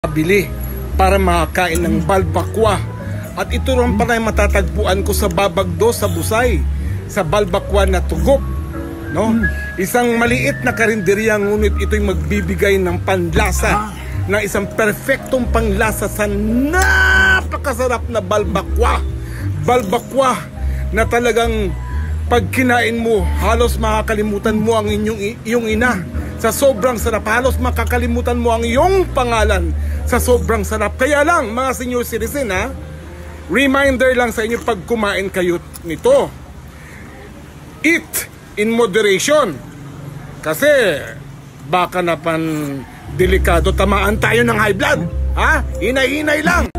bili para makakain ng balbakwa. At ito rin pala yung matatagpuan ko sa Babagdo, sa Busay, sa balbakwa na tugop, no? Isang maliit na karinderya, ngunit ito'y magbibigay ng panlasa, na isang perfectong panglasa sa napakasarap na balbakwa. Balbakwa na talagang pag kinain mo, halos makakalimutan mo ang iyong ina. Sa sobrang sarap, halos makakalimutan mo ang iyong pangalan sa sobrang sarap. Kaya lang, mga senior citizen, reminder lang sa inyo pag kumain kayo nito, eat in moderation. Kasi baka na pan delikado tamaan tayo ng high blood. Hinay-hinay lang.